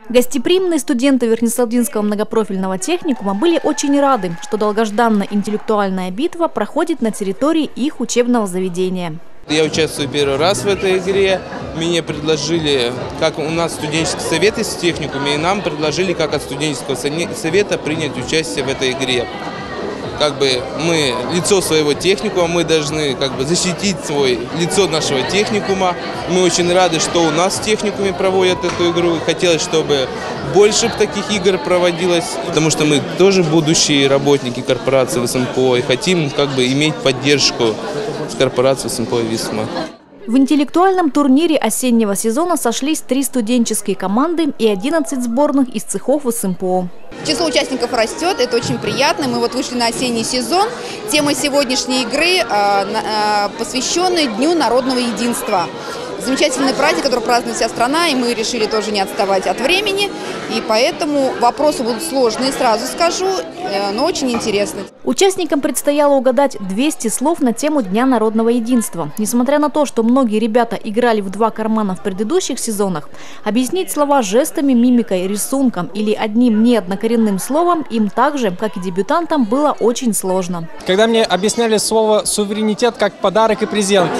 Гостеприимные студенты Верхнесалдинского многопрофильного техникума были очень рады, что долгожданная интеллектуальная битва проходит на территории их учебного заведения. Я участвую первый раз в этой игре. Мне предложили, как у нас студенческий совет из техникума, и нам предложили, как от студенческого совета, принять участие в этой игре. Мы лицо своего техникума, мы должны защитить лицо нашего техникума. Мы очень рады, что у нас в техникуме проводят эту игру. Хотелось, чтобы больше таких игр проводилось, потому что мы тоже будущие работники корпорации ВСМПО и хотим иметь поддержку с корпорацией ВСМПО «Висма». В интеллектуальном турнире осеннего сезона сошлись 3 студенческие команды и 11 сборных из цехов ВСМПО. Число участников растет, это очень приятно. Мы вышли на осенний сезон. Тема сегодняшней игры посвящена Дню народного единства. Замечательный праздник, который празднует вся страна, и мы решили тоже не отставать от времени. И поэтому вопросы будут сложные, сразу скажу, но очень интересные. Участникам предстояло угадать 200 слов на тему Дня народного единства. Несмотря на то, что многие ребята играли в 2 кармана в предыдущих сезонах, объяснить слова жестами, мимикой, рисунком или одним неоднокоренным словом им также, как и дебютантам, было очень сложно. Когда мне объясняли слово «суверенитет» как подарок и презент.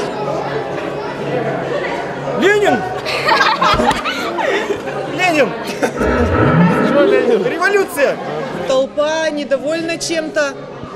Ленин! Ленин! Что Ленин? Революция! Толпа недовольна чем-то.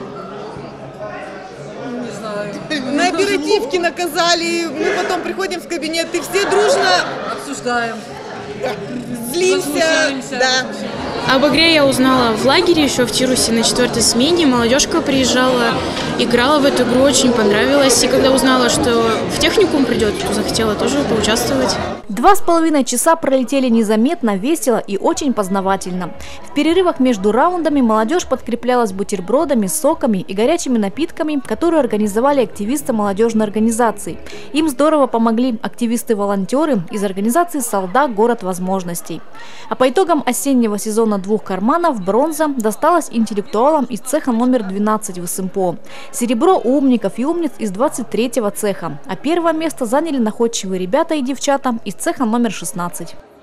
Не знаю. На оперативке наказали. Мы потом приходим в кабинет и все дружно обсуждаем. Злимся. Да. Об игре я узнала в лагере, еще в Тирусе на 4-й смене. Молодежка приезжала, играла в эту игру, очень понравилось. И когда узнала, что в техникум придет, то захотела тоже поучаствовать. 2,5 часа пролетели незаметно, весело и очень познавательно. В перерывах между раундами молодежь подкреплялась бутербродами, соками и горячими напитками, которые организовали активисты молодежной организации. Им здорово помогли активисты-волонтеры из организации «Солда. Город возможностей». А по итогам осеннего сезона 2 карманов бронза досталась интеллектуалам из цеха номер 12 ВСМПО. Серебро у умников и умниц из 23-го цеха. А первое место заняли находчивые ребята и девчата из цеха номер 16.